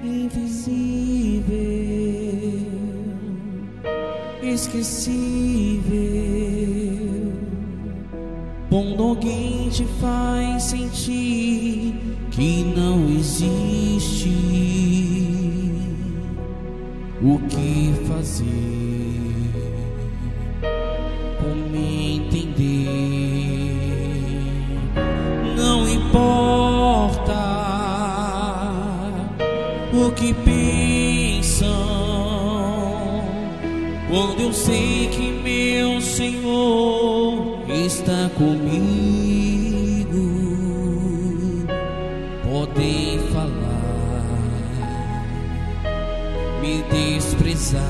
invisível, esquecível. Quando alguém te faz sentir que não existe, o que fazer? Como entender? Não importa o que pensam, quando eu sei que meu Senhor está comigo. Podem falar, me desprezar,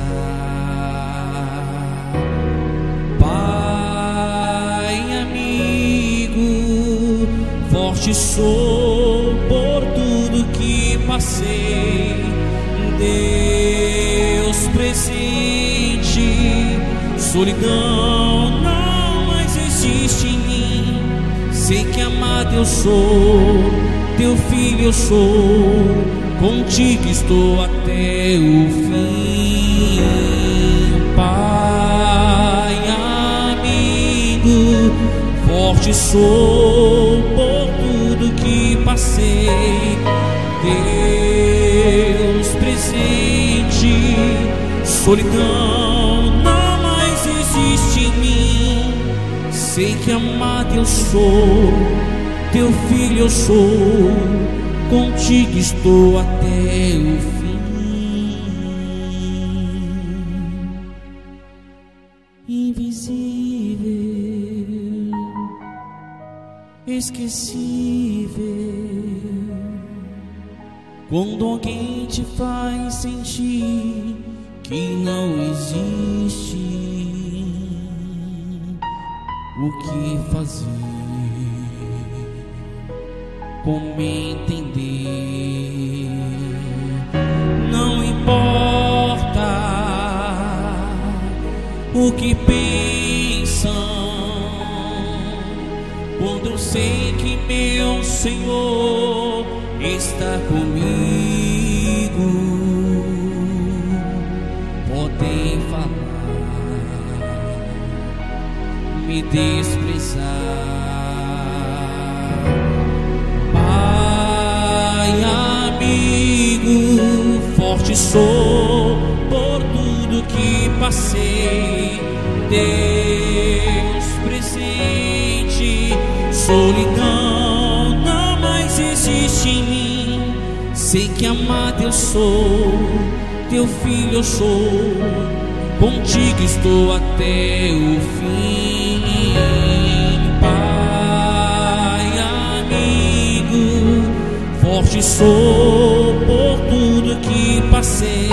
Pai amigo, forte sou por tudo que passei. Deus presente, solidão não mais existe em mim. Sei que amado eu sou, teu filho eu sou, contigo estou até o fim. Pai amigo, forte sou por tudo que passei. Deus presente, solidão não mais existe em mim. Sei que amado eu sou, teu filho eu sou, contigo estou até o fim. Invisível, esquecível. Quando alguém te faz sentir que não existe, o que fazer? Como entender? Não importa o que pensam, quando eu sei que meu Senhor está comigo. Podem falar, me desprezar, Pai amigo, forte sou por tudo que passei. Deus presente, solidão não mais existe em mim. Sei que amado eu sou, teu filho eu sou, contigo estou até o fim. Pai amigo, forte sou por tudo que passei.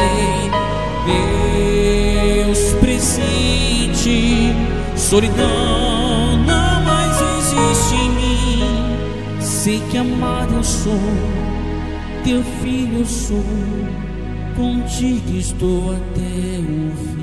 Deus presente, solidão não mais existe em mim. Sei que amado eu sou, teu filho eu sou, contigo estou até o fim.